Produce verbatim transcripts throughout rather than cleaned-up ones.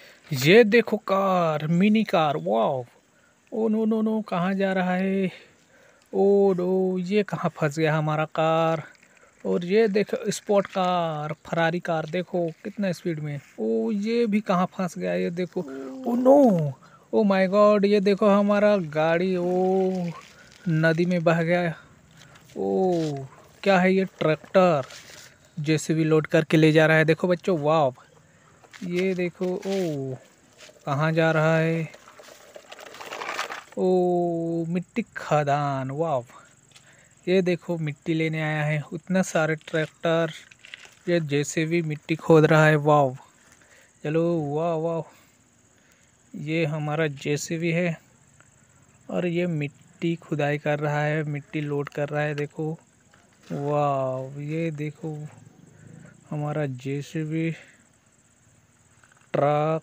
ये देखो car, mini car, वाह। ओ नो नो नो, कहाँ जा रहा है? ओ नो, ये कहाँ फंस गया हमारा कार। और ये देखो स्पोर्ट कार, फरारी कार, देखो कितना स्पीड में। ओ ये भी कहाँ फंस गया, ये देखो। Oh no, oh my god, ये देखो हमारा गाड़ी ओ नदी में बह गया। ओ क्या है ये? ट्रैक्टर जेसीबी लोड करके ले जा रहा है, देखो बच्चों, वाह। ये देखो, ओ कहाँ जा रहा है? ओ मिट्टी खदान, वाह। ये देखो मिट्टी लेने आया है, उतना सारे ट्रैक्टर, ये जेसीबी मिट्टी खोद रहा है, वाह। चलो, वाह वाह। ये हमारा जेसीबी है और ये मिट्टी खुदाई कर रहा है, मिट्टी लोड कर रहा है, देखो, वाह। ये देखो हमारा जेसीबी ट्रक,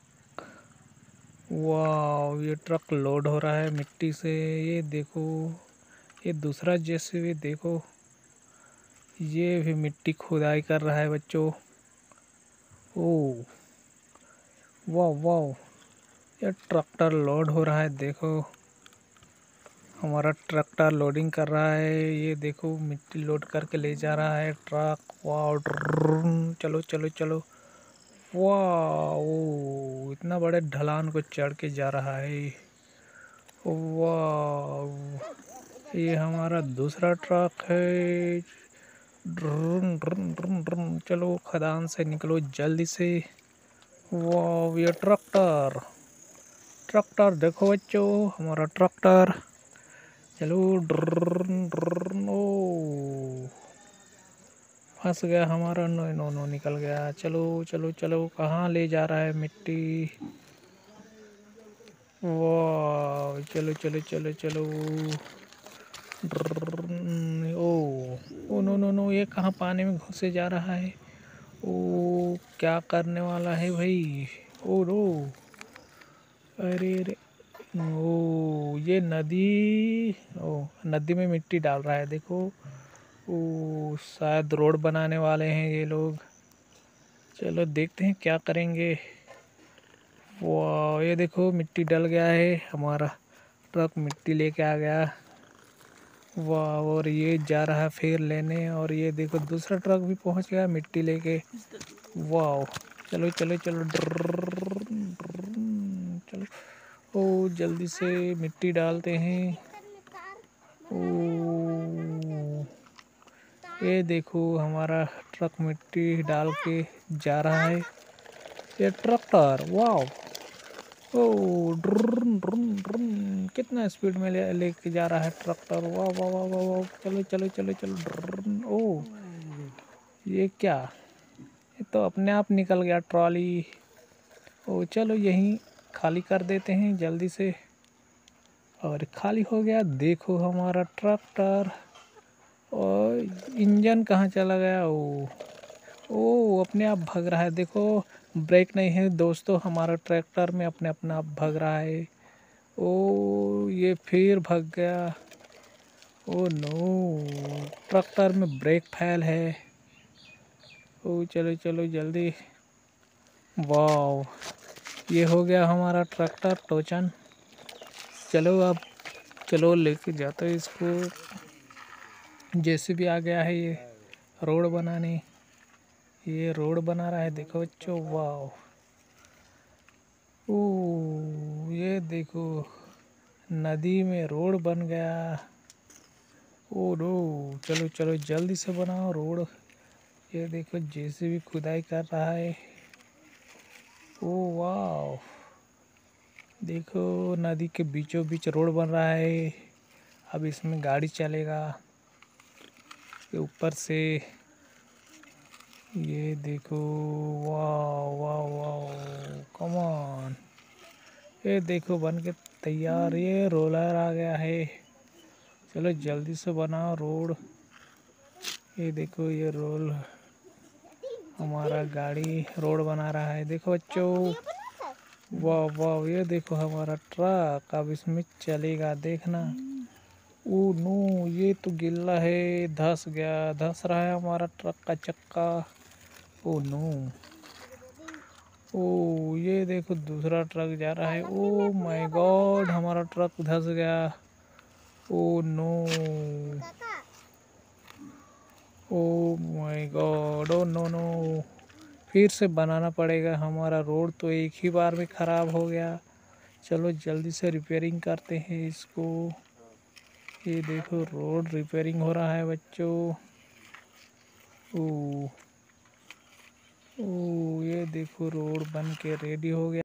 वाह। ये ट्रक लोड हो रहा है मिट्टी से। ये देखो, ये दूसरा जेसीबी देखो, ये भी मिट्टी खुदाई कर रहा है बच्चों। ओ वाह वाह, ये ट्रैक्टर लोड हो रहा है, देखो हमारा ट्रैक्टर लोडिंग कर रहा है। ये देखो मिट्टी लोड करके ले जा रहा है ट्रक, वाह। चलो चलो चलो, वाह। ओ इतना बड़े ढलान को चढ़ के जा रहा है, वाह। ये हमारा दूसरा ट्रक है। ड्रून ड्रून ड्रून ड्रून, चलो खदान से निकलो जल्दी से, वाह। ये ट्रैक्टर, ट्रैक्टर देखो बच्चों, हमारा ट्रैक्टर, चलो। ड्रून ड्रून, ओ फंस गया हमारा, नो नो नो, निकल गया। चलो चलो चलो, कहाँ ले जा रहा है मिट्टी, वाह। चलो चलो चलो चलो, ड्रररररर, oh oh no no no, ये कहाँ पानी में घुसे जा रहा है। ओ क्या करने वाला है भाई, ओ नो, अरे अरे, ओ ये नदी, ओ नदी में मिट्टी डाल रहा है, देखो। ओ शायद रोड बनाने वाले हैं ये लोग, चलो देखते हैं क्या करेंगे। वाह, ये देखो मिट्टी डल गया है, हमारा ट्रक मिट्टी लेके आ गया, वाह। और ये जा रहा है फिर लेने, और ये देखो दूसरा ट्रक भी पहुंच गया मिट्टी लेके, वाह। चलो चलो चलो, ड्रररररर, चलो, ओ जल्दी से मिट्टी डालते हैं। ओ ये देखो हमारा ट्रक मिट्टी डाल के जा रहा है, ये ट्रैक्टर, वाह। ओ ड्रून ड्रून ड्रून, कितना स्पीड में ले लेके जा रहा है ट्रैक्टर, वाह वाह वाह वाह वाह। चलो चलो चलो चलो, ड्रून, ओ ये क्या, ये तो अपने आप निकल गया ट्रॉली। ओ चलो यहीं खाली कर देते हैं जल्दी से, और खाली हो गया, देखो हमारा ट्रैक्टर। और इंजन कहाँ चला गया, ओ ओ अपने आप भाग रहा है, देखो ब्रेक नहीं है दोस्तों, हमारा ट्रैक्टर में अपने अपना आप भाग रहा है। ओ ये फिर भाग गया, ओ नो, ट्रैक्टर में ब्रेक फेल है। ओ चलो चलो जल्दी, वाह। ये हो गया हमारा ट्रैक्टर टोचन, चलो अब, चलो लेके जाते हैं इसको। जेसीबी आ गया है ये रोड बनाने, ये रोड बना रहा है, देखो बच्चों, वाह। ओ ये देखो नदी में रोड बन गया, ओ नो। चलो चलो जल्दी से बनाओ रोड, ये देखो जेसीबी खुदाई कर रहा है, ओ वाह। देखो नदी के बीचों बीच रोड बन रहा है, अब इसमें गाड़ी चलेगा के ऊपर से, ये देखो, वाह वाह वाह, कम ऑन। ये देखो बन के तैयार, ये रोलर आ गया है, चलो जल्दी से बनाओ रोड। ये देखो ये रोल, हमारा गाड़ी रोड बना रहा है, देखो बच्चों, वाह वाह। ये देखो हमारा ट्रक अब इसमें चलेगा, देखना। ओ नो, ये तो गिल्ला है, धंस गया, धंस रहा है हमारा ट्रक का चक्का, ओ नो। ओ ये देखो दूसरा ट्रक जा रहा है। ओ माय गॉड, हमारा ट्रक धंस गया। Oh no, oh my god, oh no no, फिर से बनाना पड़ेगा। हमारा रोड तो एक ही बार में ख़राब हो गया। चलो जल्दी से रिपेयरिंग करते हैं इसको। ये देखो रोड रिपेयरिंग हो रहा है बच्चों। ओ ओ ये देखो रोड बन के रेडी हो गया।